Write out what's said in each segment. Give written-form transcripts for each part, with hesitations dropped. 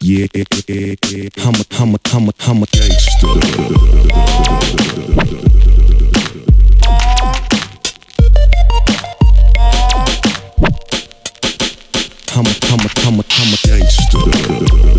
Yeah, I'm a gangster. I'm a gangster.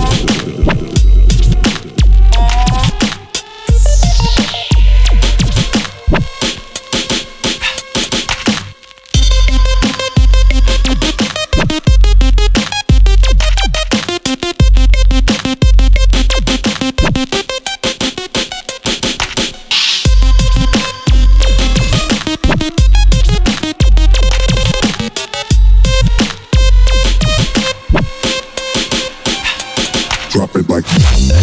Drop it like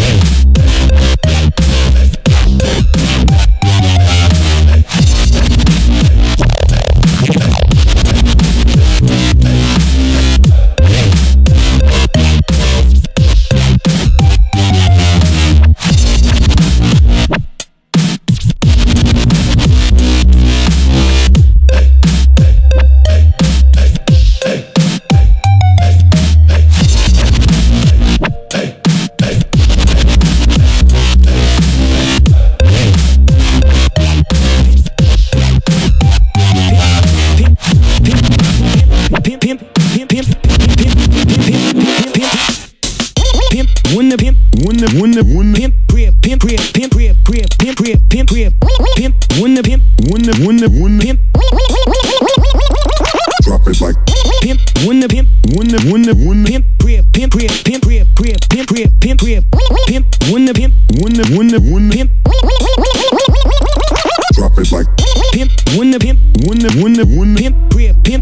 drop it like pimp when the pimp when the pimp pimp when the pimp pimp drop it like pimp when the pimp pimp when the pimp pimp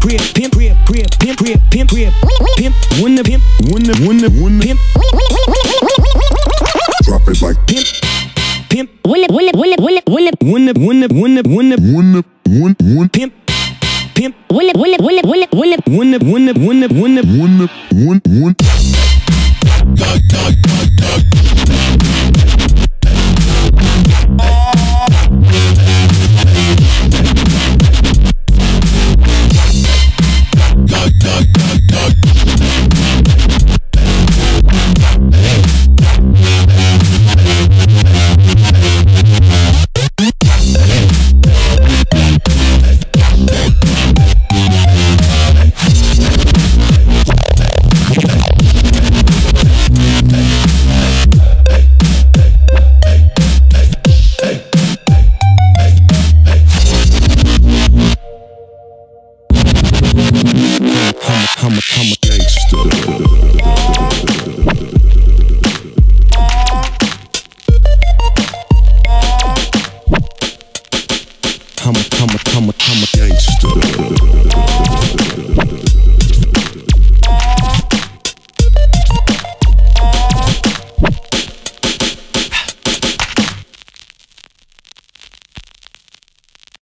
when the pimp pimp drop it like pimp when the pimp pimp I'm a gangster. I'm a